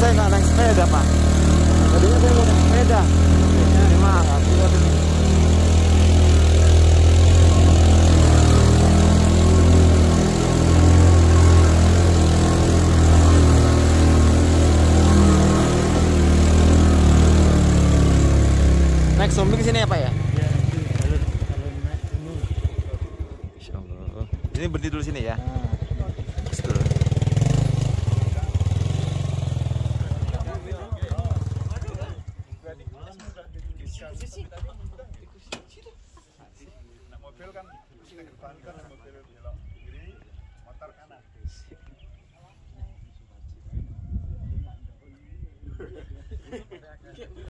saya nggak naik sepeda Pak. Tadinya saya mau naik sepeda. Emang aku ada. Naik zombie ke sini ya Pak ya? Ya, itu kalau naik gunung. Insya Allah. Ini berhenti dulu sini ya? Nah, Betul. Mobil kan kita depankan mobil belok kiri, motor kanan.